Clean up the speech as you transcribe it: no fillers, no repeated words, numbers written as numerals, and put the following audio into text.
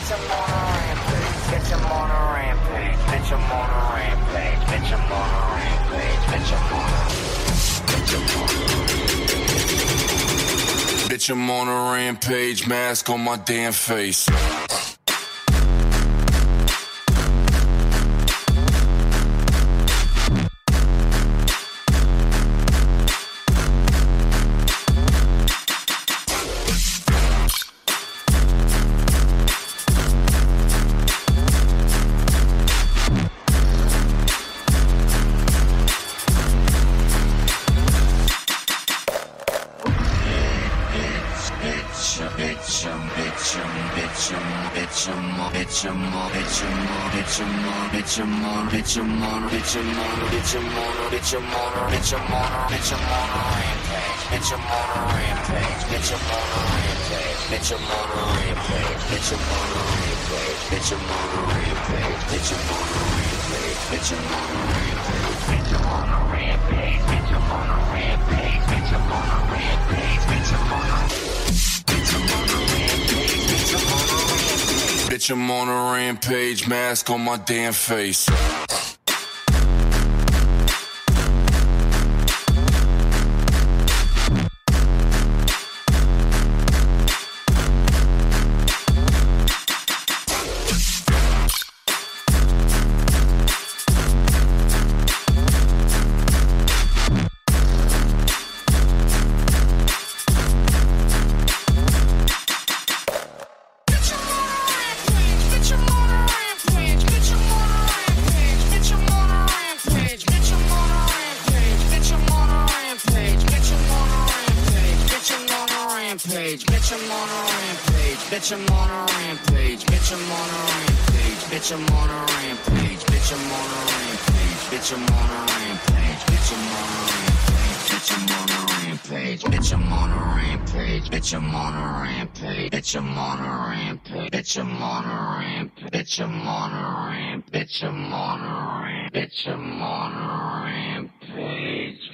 bitch, I'm on a rampage. Bitch, I'm on a rampage. Bitch, I'm on a rampage. Bitch, I'm on a rampage. Bitch, I'm on a Bitch, I'm on a rampage, mask on my damn face. Bitch, I'm on a rampage, mask on my damn face. Bitch, I'm on a rampage. Bitch, I'm on a rampage. Bitch, I'm on a rampage. Bitch, I'm on a rampage. Bitch, I'm on a rampage. Bitch, I'm on a rampage. Bitch, I'm on a rampage. Bitch, I'm on a rampage. Bitch, I'm on a rampage. Bitch, I'm on a rampage. Bitch, I'm on a rampage. Bitch, I'm on a rampage. Bitch, I'm on a rampage. Bitch, I'm on a rampage. Bitch, I'm on a rampage.